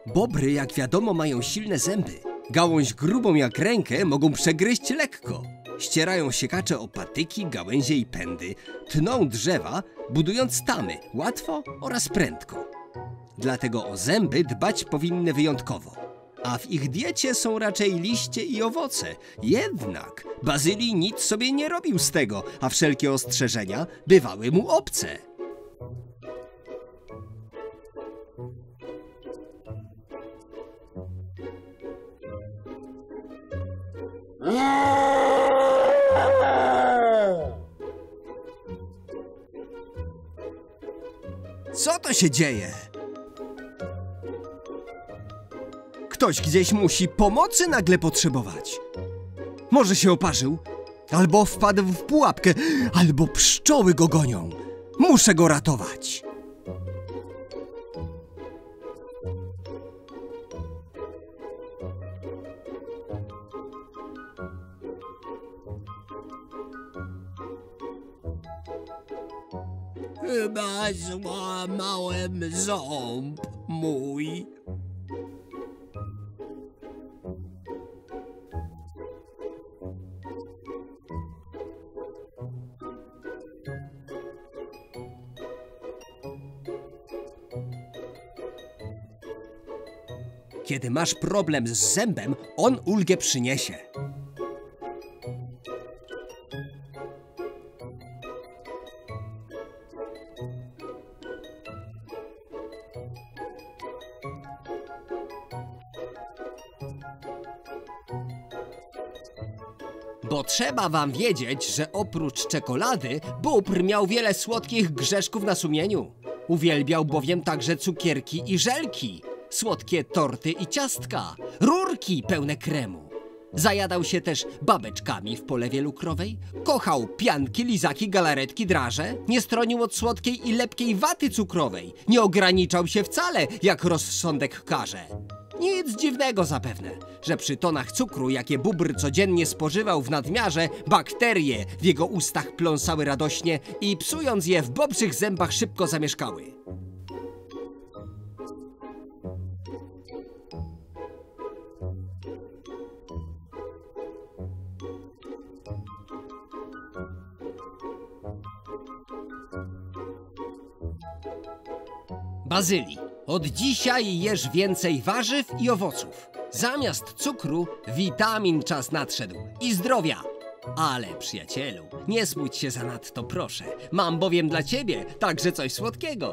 Bobry, jak wiadomo, mają silne zęby. Gałąź grubą jak rękę mogą przegryźć lekko. Ścierają siekacze o patyki, gałęzie i pędy. Tną drzewa, budując tamy łatwo oraz prędko. Dlatego o zęby dbać powinny wyjątkowo. A w ich diecie są raczej liście i owoce. Jednak Bazylii nic sobie nie robił z tego, a wszelkie ostrzeżenia bywały mu obce. Co to się dzieje? Ktoś gdzieś musi pomocy nagle potrzebować. Może się oparzył, albo wpadł w pułapkę, albo pszczoły go gonią. Muszę go ratować. Chyba złamałem ząb mój. Kiedy masz problem z zębem, on ulgę przyniesie. Bo trzeba wam wiedzieć, że oprócz czekolady Bóbr miał wiele słodkich grzeszków na sumieniu. Uwielbiał bowiem także cukierki i żelki, słodkie torty i ciastka, rurki pełne kremu. Zajadał się też babeczkami w polewie lukrowej, kochał pianki, lizaki, galaretki, draże, nie stronił od słodkiej i lepkiej waty cukrowej, nie ograniczał się wcale, jak rozsądek każe. Nic dziwnego zapewne, że przy tonach cukru, jakie Bóbr codziennie spożywał w nadmiarze, bakterie w jego ustach pląsały radośnie i psując je w bobrzych zębach szybko zamieszkały. Bazylii, od dzisiaj jesz więcej warzyw i owoców. Zamiast cukru, witamin czas nadszedł i zdrowia. Ale przyjacielu, nie smuć się zanadto, proszę. Mam bowiem dla ciebie także coś słodkiego.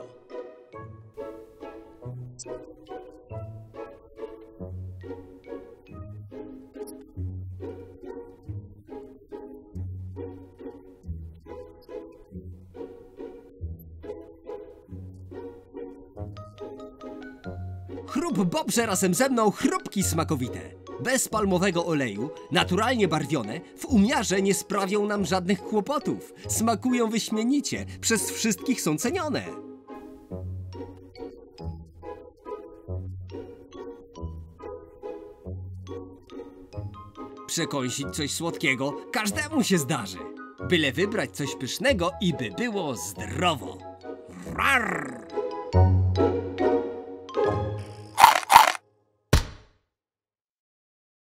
Chrup Bobrze razem ze mną chrupki smakowite. Bez palmowego oleju, naturalnie barwione, w umiarze nie sprawią nam żadnych kłopotów. Smakują wyśmienicie, przez wszystkich są cenione. Przekąsić coś słodkiego każdemu się zdarzy. Byle wybrać coś pysznego i by było zdrowo. Rar!